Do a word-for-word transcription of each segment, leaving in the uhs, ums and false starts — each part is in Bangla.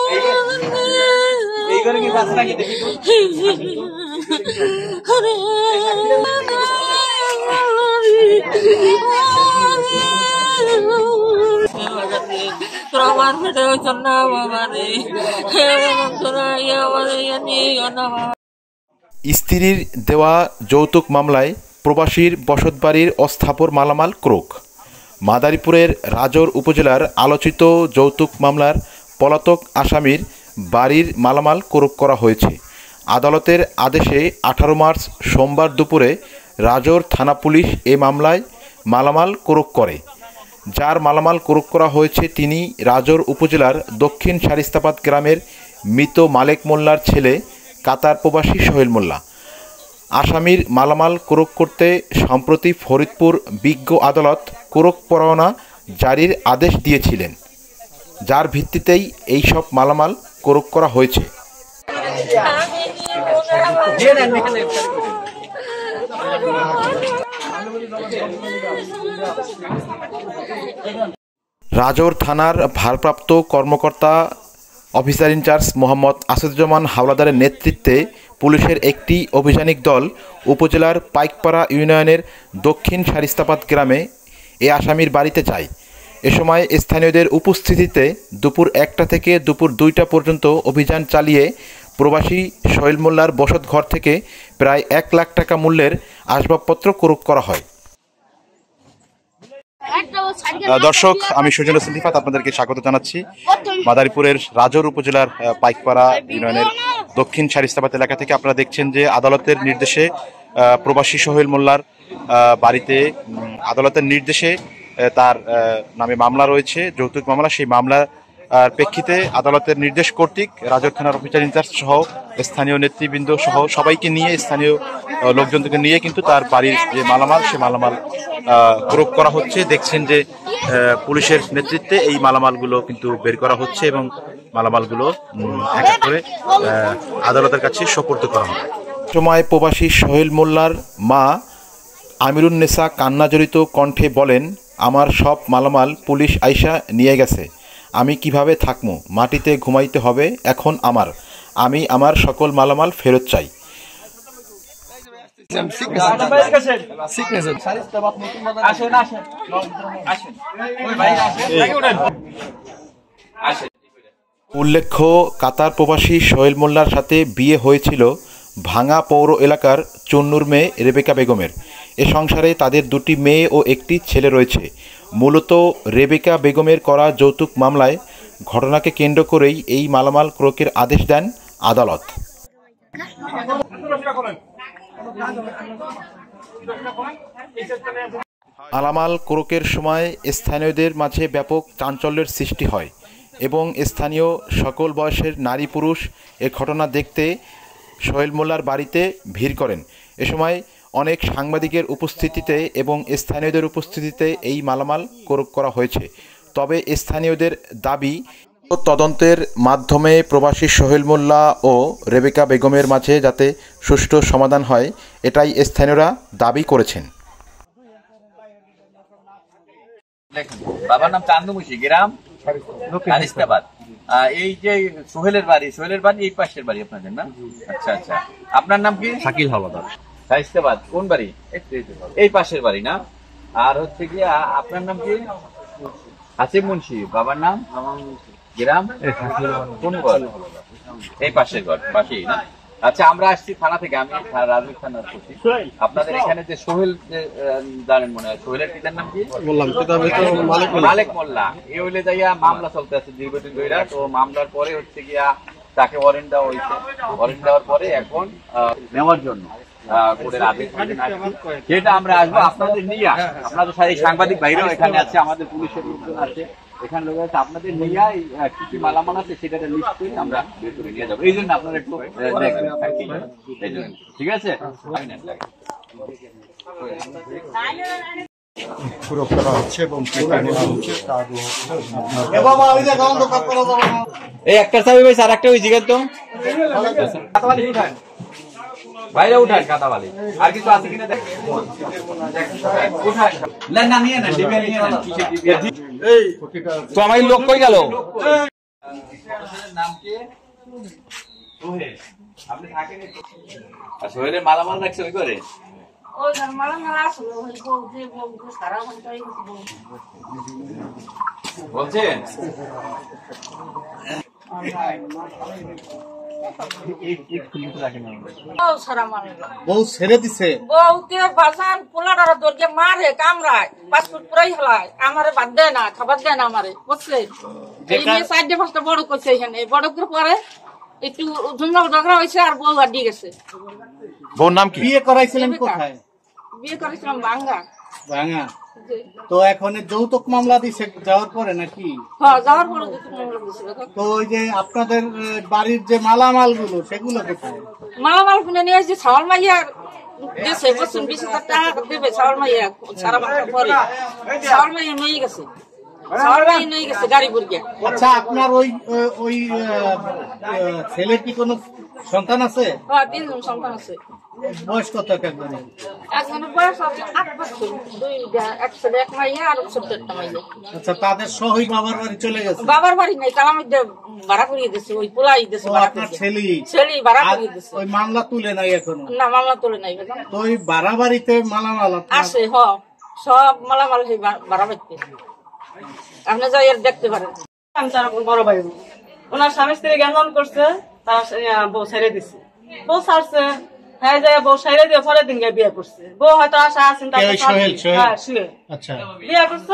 এই করে কি বাস নাকি দেখি তো প্রমাণ পেটে হইতো না বাবা রে। স্ত্রীর দেওয়া যৌতুক মামলায় প্রবাসীর বসতবাড়ির অস্থাবর মালামাল ক্রোক। মাদারীপুরের রাজৌর উপজেলার আলোচিত যৌতুক মামলার পলাতক আসামির বাড়ির মালামাল ক্রোক করা হয়েছে। আদালতের আদেশে আঠারো মার্চ সোমবার দুপুরে রাজৌর থানা পুলিশ এ মামলায় মালামাল ক্রোক করে। যার মালামাল ক্রোক করা হয়েছে তিনি রাজৌর উপজেলার দক্ষিণ শারিস্তাবাদ গ্রামের মৃত মালেক মোল্লার ছেলে কাতার প্রবাসী সোহেল মোল্লা। আসামির মালামাল ক্রোক করতে সম্প্রতি ফরিদপুর বিজ্ঞ আদালত ক্রোক পরোয়ানা জারির আদেশ দিয়েছিলেন, যার ভিত্তিতেই এই সব মালামাল ক্রোক করা হয়েছে। রাজৌর থানার ভারপ্রাপ্ত কর্মকর্তা অফিসার ইনচার্জ মোহাম্মদ আসাদুজ্জামান হাওলাদারের নেতৃত্বে পুলিশের একটি অভিযানিক দল উপজেলার পাইকপাড়া ইউনিয়নের দক্ষিণ শারিস্তাবাদ গ্রামে এ আসামির বাড়িতে যায়। এ সময় স্থানীয়দের উপস্থিতিতে দুপুর একটা থেকে দুপুর দুইটা পর্যন্ত অভিযান চালিয়ে প্রবাসী সোহেল মোল্লার বসত ঘর থেকে প্রায় এক লাখ টাকা মূল্যের আসবাবপত্র ক্রোক করা হয়। দর্শক, আমি সুজন হোসেন রিফাত আপনাদেরকে স্বাগত জানাচ্ছি মাদারীপুরের রাজৌর উপজেলার পাইকপাড়া ইউনিয়নের দক্ষিণ শারিস্তাবাদ এলাকা থেকে। আপনারা দেখছেন যে আদালতের নির্দেশে প্রবাসী সোহেল মোল্লার বাড়িতে আদালতের নির্দেশে তার নামে মামলা রয়েছে, যৌতুক মামলা। সেই মামলার প্রেক্ষিতে আদালতের নির্দেশ কর্তৃক রাজৌর থানার অফিসার ইনচার্জ সহ স্থানীয় নেতৃবৃন্দ সহ সবাইকে নিয়ে স্থানীয় লোকজনকে নিয়ে কিন্তু তার বাড়ির যে মালামাল সে মালামাল ক্রোক করা হচ্ছে। দেখছেন যে পুলিশের নেতৃত্বে এই মালামালগুলো কিন্তু বের করা হচ্ছে এবং মালামালগুলো এক এক করে আদালতের কাছে সোপর্দ করা হবে। সময় প্রবাসী সোহেল মোল্লার মা আমিরুন্নেসা কান্নাজড়িত কণ্ঠে বলেন, আমার সব মালামাল পুলিশ আইসা নিয়ে গেছে, আমি কিভাবে থাকবো, মাটিতে ঘুমাইতে হবে এখন আমার, আমি আমার সকল মালামাল ফেরত চাই। উল্লেখ্য, কাতার প্রবাসী সোহেল মোল্লার সাথে বিয়ে হয়েছিল ভাঙা পৌর এলাকার চুন্নুর মেয়ে রেবেকা বেগমের। এ সংসারে তাদের দুটি মেয়ে ও একটি ছেলে রয়েছে। মূলত রেবেকা বেগমের করা যৌতুক মামলায় ঘটনাকে কেন্দ্র করেই এই মালামাল ক্রোকের আদেশ দেন আদালত। মালামাল ক্রোকের সময় স্থানীয়দের মাঝে ব্যাপক চাঞ্চল্যের সৃষ্টি হয় এবং স্থানীয় সকল বয়সের নারী পুরুষ এ ঘটনা দেখতে সোহেল মোল্লার বাড়িতে ভিড় করেন। এ সময় অনেক সাংবাদিকের উপস্থিতিতে এবং স্থানীয়দের উপস্থিতিতে এই মালামাল ক্রোক করা হয়েছে। তবে স্থানীয়দের দাবি, তদন্তের মাধ্যমে প্রবাসী সোহেল মোল্লা ও রেবেকা বেগমের মাঝে যাতে সুষ্ঠু সমাধান হয়, এটাই স্থানীয়রা দাবি করেছেন। বাবার নাম চান্দমুশি, গ্রাম শারিস্তাবাদ। এই যে সোহেলের বাড়ি, সোহেলের বাড়ি এই পাশের বাড়ি আপনাদের না? আচ্ছা আচ্ছা, আপনার নাম কি? শাকিল হাওলাদার। শারিস্তাবাদ কোন বাড়ি? এই পাশের বাড়ি না? আর হচ্ছে কি আপনার নাম কি? হাসিম মুন্সি। বাবার নাম? গ্রাম কোন ঘর? এই পাশের ঘর, পাশেই না? আচ্ছা, আমরা আসছি থানা থেকে, আমি রাজৌর থানার করছি। আপনাদের এখানে যে সোহেল জানেন মনে হয়, সোহেলের পিতার নাম কি? মালেক মোল্লা। এ হইলে যাইয়া মামলা চলতে আছে দীর্ঘদিন ধরে। তো মামলার পরে হচ্ছে গিয়া তাকে ওয়ারেন্ট দেওয়া হয়েছে। ওয়ারেন্ট দেওয়ার পরে এখন নেওয়ার জন্য কোর্টের আদেশ যেটা আমরা আসবো আপনাদের নিয়ে। আপনাদের এই সাংবাদিক ভাইরাও এখানে আছে, আমাদের পুলিশের লোকজন আছে এখানে, লোক আছে। আপনাদের নিয়ে কি কি মালামাল আছে সেটা লিস্ট করে আমরা বের করে নিয়ে যাবো। এই জন্য আপনারা একটু দেখবেন, ঠিক আছে? ক্রোক করা হচ্ছে এবং এই একটা চাবি ভাই, আর একটা ওই জিজ্ঞেস তো বাইরে উঠান কাতাবালি। আর কিছু আছে কিনা দেখ, উঠান না, নিয়ে না, ডিবে নিয়ে না। তো আমার লোক কই গেল? ছোট ছেলের নাম কি? সোহেল। আপনি থাকেন এই- আর সোহেলের মালামাল রাখছে ওই করে? ওই মালা মালা আসলো ওই বউ যে বউ যে সারা ঘন্টায় বউ বলছেন? বউ সারা মানে বউ ছেড়ে দিছে। বউকে বাজান পোলাটার দরকে মারে কামড়ায় পাসপোর্ট পুরাই হলায় আমারে বাদ দেয় না খাবার দেয় না আমারে বুঝছে এই নিয়ে চারটে পাঁচটা বড় করছে এখানে বড় করে পরে একটু ঝুমলা ঝগড়া হয়েছে আর বউ আর দিয়ে গেছে। বউর নাম কি? বিয়ে করাইছিলেন কোথায়? বিয়ে করেছিলাম বাঙ্গা। ভাঙা। তো এখন এই যৌতুক মামলা দিছে যাওয়ার পরে নাকি? হ্যাঁ যাওয়ার পরে যে তুমি দিছিল তো ওই যে আপনাদের আহ, বাড়ির যে মালামাল গুলো সেগুলো কোথায়? মালামাল কিনে নিয়ে এসেছি ছাওয়াল মাইয়া দেশে বসুন বিশ হাজার টাকা দেবে ছাওয়াল মাইয়া সারা বাংলা পরে ছাওয়াল মাইয়া নিয়ে গেছে ছাওয়াল মাইয়া নিয়ে গেছে গাড়ি বুড়িয়া। আচ্ছা আপনার ওই আহ, ওই আহ, আহ, ছেলের কি কোনো সন্তান আছে? হ্যাঁ তিনজন সন্তান আছে। বয়স কত একজনের? একজনের বয়স আছে আট বছর দুইটা এক ছেলে এক মাইয়া আর ছোট্ট একটা মাইয়া। আচ্ছা তাদের সহই বাবার বাড়ি চলে গেছে। বাবার বাড়ি নাই তারা মধ্যে ভাড়া করিয়ে দিচ্ছে ওই পোলাই দিচ্ছে তো ভাড়া আপনার করিয়ে। ছেলে ছেলে ভাড়া আর করিয়ে দিচ্ছে ওই মামলা তুলে নাই এখনো? না মামলা তোলে নাই বেতন তো ওই ভাড়া বাড়িতে মালামাল আপনার- আসে হ সব মালামাল সেই ভাড়া বাড়তে আপনি যাই আর দেখতে পারেন। আমি তার বড় ভাই ওনার স্বামী স্ত্রী জ্ঞান করছে তার বউ ছেড়ে দিছে বউ ছাড়ছে হ্যাঁ যে বউ ছেড়ে দিয়ে পরের দিন গিয়ে বিয়ে করছে বউ হয়তো আশা আছেন কে ওই সোহেল? সোহেল? হ্যাঁ শুয়ে আচ্ছা বিয়ে করছে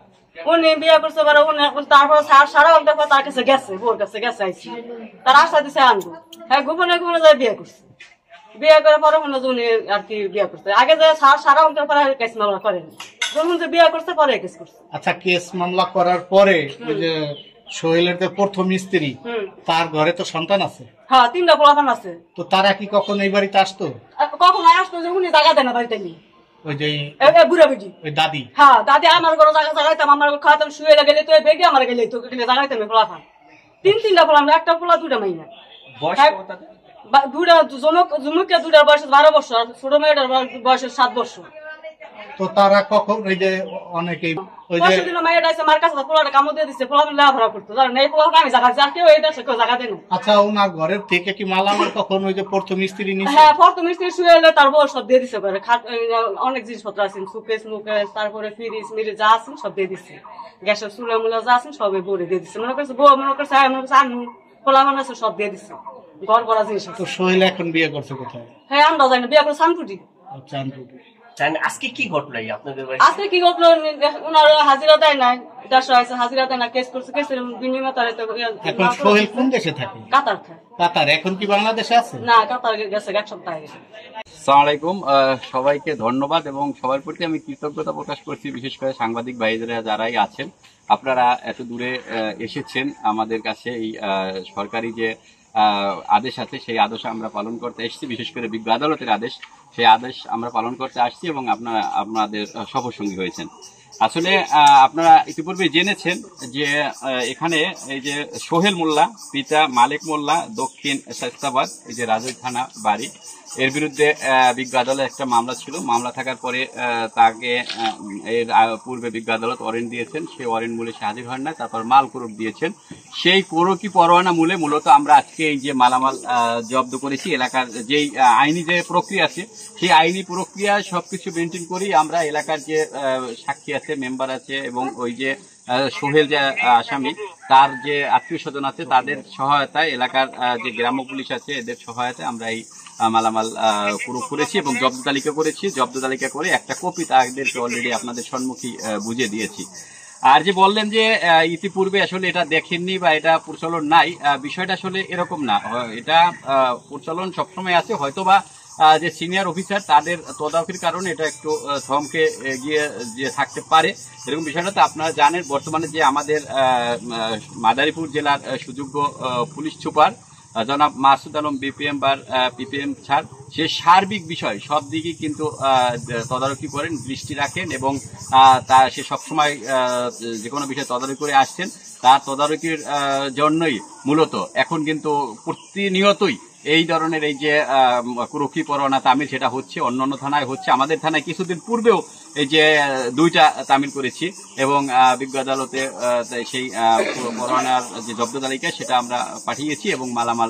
উনি বিয়ে করছে পরে উনি তারপর সারা ঘন্টা পর তার কাছে গেছে বউর কাছে গেছে আইসি তার আশা দিছে আনবো হ্যাঁ গোপনে গোপনে যায় বিয়ে করছে বিয়ে করে পরে মনে হয় উনি আর কি বিয়ে করছে আগে যে সারা ঘন্টার পরে কেস মামলা করেনি যখন যে বিয়ে করছে পরে কেস করছে। আচ্ছা কেস মামলা করার পরে ওই যে সোহেলের যে প্রথম স্ত্রী হুম তার ঘরে তো সন্তান আছে, হ্যাঁ তিনটা পোলাপান আছে তো তারা কি কখন এই বাড়িতে আসতো? আর কখন আসতো যে উনি জায়গা দেয় না বাড়িতে নিয়ে ওই যে বুড়া বুঝি ওই দাদি? হ্যাঁ দাদি আমার ঘরে জায়গা জাগাইতাম আমার খাওয়াতাম শুয়ে গেলে তো বেগে আমার গেলে তো জাগাইতাম পোলাপান তিন তিনটা পোলা একটা পোলা দুটা মাইনা বয়স কত তাদের? বা- দুটা জমক জমুকে দুটার বয়স বারো বছর আর ছোট মেয়েটার বয়স সাত বছর তো তারা কখন ওই যে অনেকেই ওই যে পরশু দিন মেয়েটা এসে আমার কাছে পোলাটা কামড় দিয়ে দিচ্ছে পোলা লেখাপড়া করতো জানেন এই পোলাটা আমি জায়গা আর কেউ এই দেশে কেউ জায়গা দেয় না। আচ্ছা ওনার ঘরের থেকে কি মালামাল কখন ওই যে প্রথম স্ত্রী নিচ্ছে? হ্যাঁ ফর্ত মিস্ত্রি শুয়ে এলে তার বউ সব দিয়ে দিচ্ছে করে খাট অনেক জিনিসপত্র আছে সুকেস মুকেস তারপরে ফ্রিজ মিরিজ যা আছেন সব দিয়ে দিচ্ছে গ্যাসের চুলা মুলা যা আছেন সবই বলে দিয়ে দিচ্ছে মনে করছে বউ মনে করছে হ্যাঁ মনে করছে আনু পোলা মানে আছে সব দিয়ে দিচ্ছে ঘর করা জিনিস আছে। তো সোহেল এখন বিয়ে করছে কোথায়? হ্যাঁ আমরা জানি বিয়ে করে সানপুটি চাঁদপুরে। আজকে কি ঘটলো এই আপনাদের বাড়ি? আজকে কি করলো উনার হাজিরা দেয় নাই দেড়শো আছে হাজিরা দেয় না কেস করছে কেসের বিনিময় তার এখন সোহেল কোন দেশে থাকে? কাতার থাকে কাতার। এখন কি বাংলাদেশে আছে? না কাতার গেছে এক সপ্তাহ গেছে। আসসালামু আলাইকুম, আহ, সবাইকে ধন্যবাদ এবং সবার প্রতি আমি কৃতজ্ঞতা প্রকাশ করছি, বিশেষ করে সাংবাদিক ভাইরা যারাই আছেন আপনারা এত দূরে আহ, এসেছেন আমাদের কাছে এই আহ, সরকারি যে আহ, আদেশ আছে সেই আদেশ আমরা পালন করতে এসেছি, বিশেষ করে বিজ্ঞ আদালতের আদেশ সেই আদেশ আমরা পালন করতে আসছি এবং আপনারা আপনাদের আহ, সফরসঙ্গী হয়েছেন। আসলে আহ, আপনারা ইতিপূর্বে জেনেছেন যে আহ, এখানে এই যে সোহেল মোল্লা পিতা মালিক মোল্লা দক্ষিণ শাইস্তাবাদ এই যে রাজৈর থানা বাড়ি এর বিরুদ্ধে আহ, বিজ্ঞ আদালতে একটা মামলা ছিল। মামলা থাকার পরে আহ, তাকে আহ, এর আহ, পূর্বে বিজ্ঞ আদালত ওয়ারেন্ট দিয়েছেন, সেই ওয়ারেন্ট মূলে সে হাজির হন না, তারপর মাল কোরক দিয়েছেন। সেই কোরকি পরোয়ানা মূলে মূলত আমরা আজকে এই যে মালামাল আহ, জব্দ করেছি এলাকার যেই আহ, আইনি যে প্রক্রিয়া আছে সেই আইনি প্রক্রিয়া সবকিছু মেনটেন করি আমরা। এলাকার যে আহ, সাক্ষী আছে মেম্বার আছে এবং ওই যে আহ, সোহেল যে আহ, আসামি তার যে আত্মীয় স্বজন আছে তাদের সহায়তায় এলাকার আহ, যে গ্রাম্য পুলিশ আছে এদের সহায়তায় আমরা এই আহ, মালামাল আহ, পুরো করেছি এবং জব্দ তালিকা করেছি। জব্দ তালিকা করে একটা কপি তাদেরকে অলরেডি আপনাদের সম্মুখী আহ, বুঝিয়ে দিয়েছি। আর যে বললেন যে আহ, ইতিপূর্বে আসলে এটা দেখেননি বা এটা প্রচলন নাই, আহ, বিষয়টা আসলে এরকম না। হয় এটা আহ, প্রচলন সবসময় আছে, হয়তোবা আহ, যে সিনিয়র অফিসার তাদের তদারকির কারণে এটা একটু আহ, থমকে গিয়ে যে থাকতে পারে এরকম বিষয়টা তো আপনারা জানেন। বর্তমানে যে আমাদের আহ, আহ, মাদারীপুর জেলার আহ, সুযোগ্য আহ, পুলিশ সুপার আহ, জনাব মাসুদ আলম বিপিএম বা পিপিএম ছাড় সে সার্বিক বিষয় সব দিকে কিন্তু আহ, তদারকি করেন, দৃষ্টি রাখেন এবং আহ, তা সে সবসময় আহ, যে কোনো বিষয়ে তদারকি করে আসছেন। তার তদারকির আহ, জন্যই মূলত এখন কিন্তু প্রতিনিয়তই এই ধরনের এই যে কুরুক্ষী পরোয়ানা তামিল সেটা হচ্ছে, অন্যান্য থানায় হচ্ছে। আমাদের থানায় কিছুদিন পূর্বেও এই যে দুইটা তামিল করেছি এবং বিজ্ঞ আদালতে সেই পরোয়ানার যে জব্দ তালিকা সেটা আমরা পাঠিয়েছি এবং মালামাল